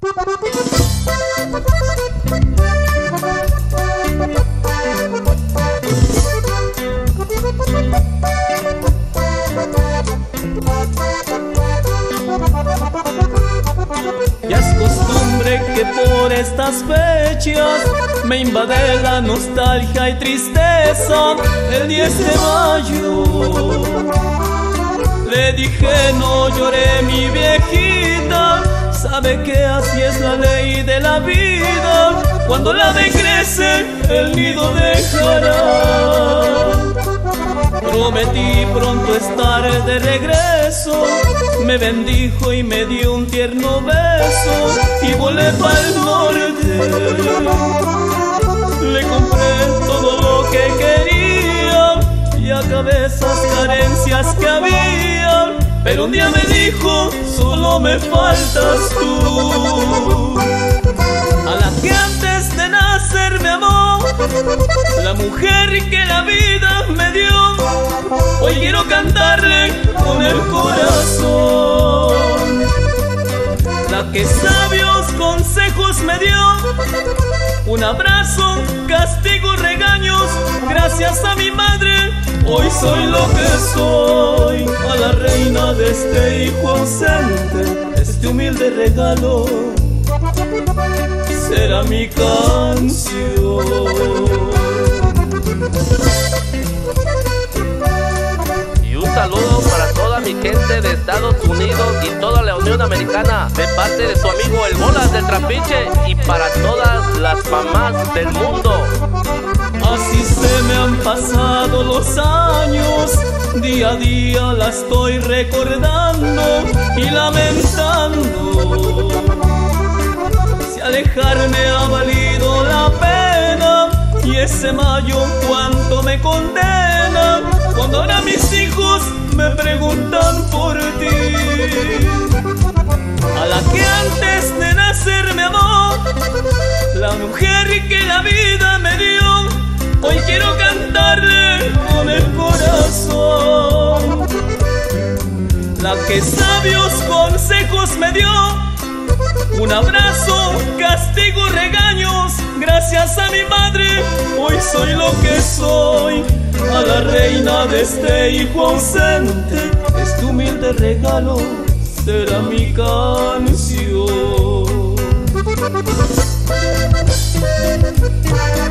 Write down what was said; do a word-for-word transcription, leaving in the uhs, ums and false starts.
Ya es costumbre que por estas fechas me invade la nostalgia y tristeza. El diez de mayo le dije no lloré mi viejita, sabe que así es la ley de la vida, cuando la ave crece el nido dejará. Prometí pronto estar de regreso, me bendijo y me dio un tierno beso y volé pa'l norte. Le compré todo lo que quería y acabé esas carencias que había, pero un día me dijo, solo me faltas tú. A la que antes de nacer me amó, la mujer que la vida me dio, hoy quiero cantarle con el corazón. La que sabios consejos me dio, un abrazo, castigo, regaños, gracias a mi madre, hoy soy lo que soy. A la reina de este hijo ausente, este humilde regalo será mi canción. Y un saludo para toda mi gente de Estados Unidos y toda la Unión Americana, de parte de su amigo El Bolas del Trapiche, y para todas las mamás del mundo. Así se me han pasado los años, día a día la estoy recordando y lamentando. Si alejarme ha valido la pena, y ese mayo cuánto me condena, cuando ahora mis hijos me preguntan por ti. A la que antes de nacer me amó, la mujer que la vida me dio, hoy quiero cantarle con el corazón. La que sabios consejos me dio, un abrazo, castigo, regaños, gracias a mi madre, hoy soy lo que soy. A la reina de este hijo ausente, este humilde regalo será mi canción.